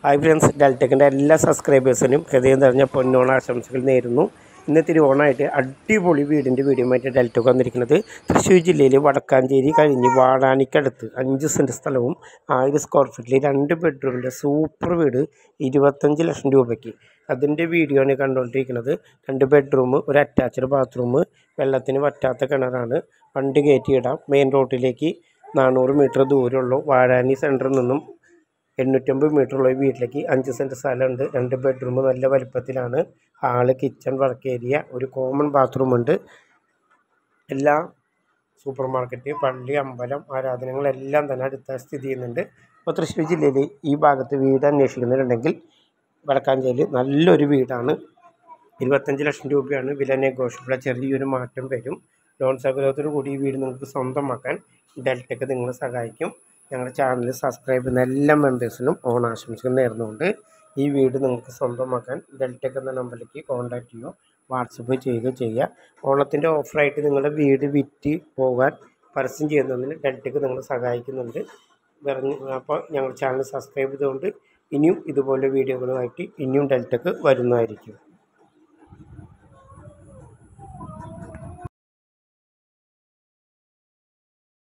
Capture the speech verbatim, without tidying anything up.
Hi friends, ഡെൽറ്റക്കിൻ്റെ എല്ലാ സബ്സ്ക്രൈബേഴ്സിനും ഹൃദയം നിറഞ്ഞ പൊന്നോണ ആശംസകൾ നേരുന്നു. ഇന്ന് തിരുവോണമായിട്ട് അടിപൊളി വീടിൻ്റെ വീഡിയോയുമായിട്ട് ഡെൽറ്റക്ക് വന്നിരിക്കുന്നത് തൃശ്ശൂർ ജില്ലയിൽ വടക്കാഞ്ചേരി കഴിഞ്ഞ് വാടാനിക്കടുത്ത് അഞ്ച് സെൻറ്റ് സ്ഥലവും ആയിരം സ്ക്വയർ ഫീറ്റിൽ രണ്ട് ബെഡ്റൂമിൻ്റെ സൂപ്പർ വീട് ഇരുപത്തഞ്ച് ലക്ഷം രൂപയ്ക്ക്. അതിൻ്റെ വീഡിയോ ആണ് കണ്ടുകൊണ്ടിരിക്കുന്നത്. രണ്ട് ബെഡ്റൂം, ഒരു അറ്റാച്ച്ഡ് ബാത്റൂം, വെള്ളത്തിന് പറ്റാത്ത കിണറാണ്. വണ്ടി കയറ്റിയിടാം. മെയിൻ റോഡിലേക്ക് നാനൂറ് മീറ്റർ ദൂരമുള്ളൂ. വാഴാനി സെൻറ്ററിൽ നിന്നും എണ്ണൂറ്റമ്പത് മീറ്ററുള്ള വീട്ടിലേക്ക് അഞ്ച് സെൻറ്റ് സ്ഥലമുണ്ട്. രണ്ട് ബെഡ്റൂം നല്ല വലുപ്പത്തിലാണ്. ഹാള്, കിച്ചൺ, വർക്ക് ഏരിയ, ഒരു കോമൺ ബാത്റൂം ഉണ്ട്. എല്ലാ സൂപ്പർ മാർക്കറ്റ്, പള്ളി, അമ്പലം, ആരാധനകളെല്ലാം തന്നെ അടുത്ത സ്ഥിതി ചെയ്യുന്നുണ്ട്. അപ്പോൾ തൃശ്ശൂർ ജില്ലയിൽ ഈ ഭാഗത്ത് വീട് അന്വേഷിക്കുന്നുണ്ടെങ്കിൽ വടക്കാഞ്ചേരിയിൽ നല്ലൊരു വീടാണ്. ഇരുപത്തഞ്ച് ലക്ഷം രൂപയാണ് വില. നെഗോഷ്യബിൾ, ചെറിയൊരു മാറ്റം വരും. ലോൺ സൗകര്യത്തോടു കൂടി ഈ വീട് നിങ്ങൾക്ക് സ്വന്തമാക്കാൻ ഡെൽറ്റക്ക് നിങ്ങളെ സഹായിക്കും. ഞങ്ങളുടെ ചാനൽ സബ്സ്ക്രൈബ് ചെയ്യുന്ന എല്ലാ മെമ്പേഴ്സിനും ഓണാശംസകൾ നേർന്നുകൊണ്ട് ഈ വീട് നിങ്ങൾക്ക് സ്വന്തമാക്കാൻ ഡെൽറ്റക്ക് എന്ന നമ്പറിലേക്ക് കോൺടാക്റ്റ് ചെയ്യുക, വാട്സപ്പ് ചെയ്യുകയോ ചെയ്യുക. ഓണത്തിൻ്റെ ഓഫറായിട്ട് നിങ്ങളുടെ വീട് വിറ്റ് പോകാൻ പരസ്യം ചെയ്യുന്നതിന് ഡെൽറ്റക്ക് നിങ്ങളെ സഹായിക്കുന്നുണ്ട്. അപ്പോൾ ഞങ്ങളുടെ ചാനൽ സബ്സ്ക്രൈബ് ചെയ്തുകൊണ്ട് ഇനിയും ഇതുപോലെ വീഡിയോകളുമായിട്ട് ഇനിയും ഡെൽറ്റക്ക് വരുന്നതായിരിക്കും.